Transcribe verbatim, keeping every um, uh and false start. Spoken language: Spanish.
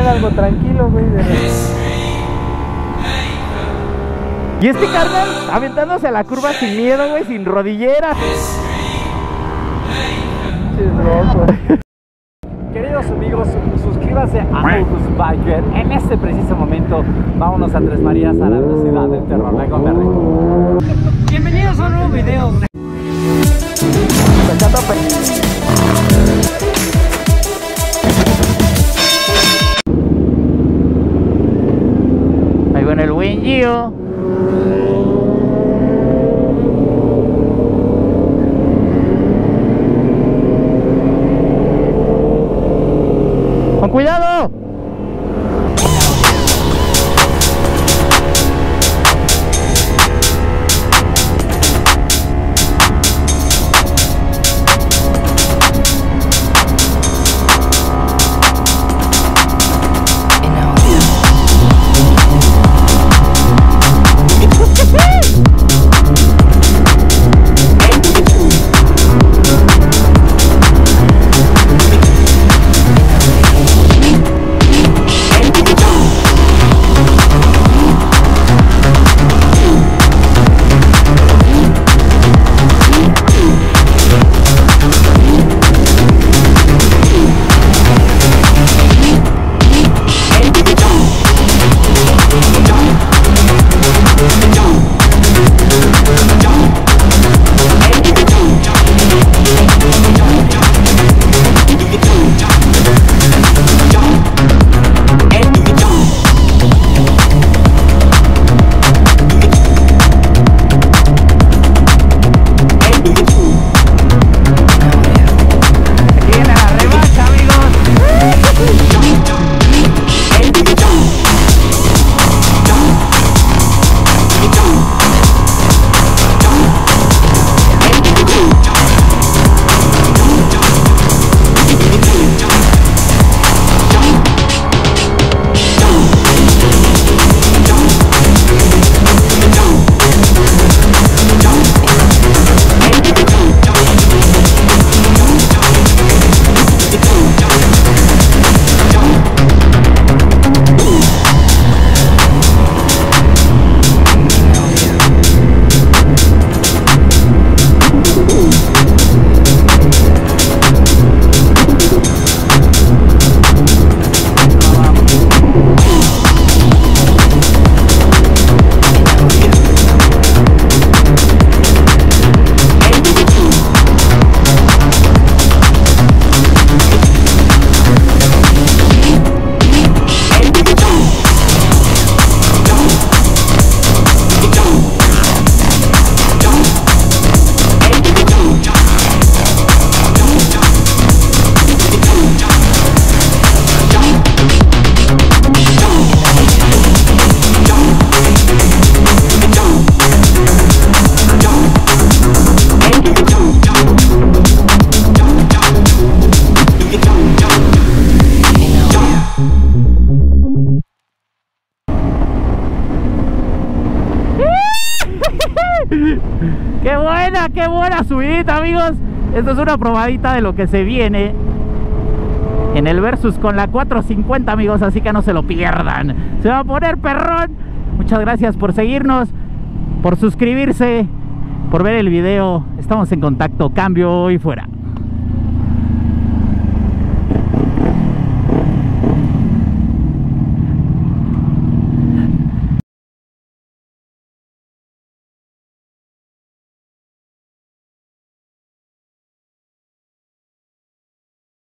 ser algo tranquilo, güey. De... Y este carnal aventándose a la curva sin miedo, güey, sin rodilleras. Queridos amigos, suscríbanse a Focus Biker. En este preciso momento, vámonos a Tres Marías a la velocidad del terror. Vengo verde. Bienvenidos a un nuevo video. Ahí viene el buen Gio. ¡Con cuidado! ¡Qué buena, qué buena subida, amigos! Esto es una probadita de lo que se viene en el Versus con la cuatrocientos cincuenta, amigos, así que no se lo pierdan. Se va a poner perrón. Muchas gracias por seguirnos, por suscribirse, por ver el video. Estamos en contacto. Cambio y fuera.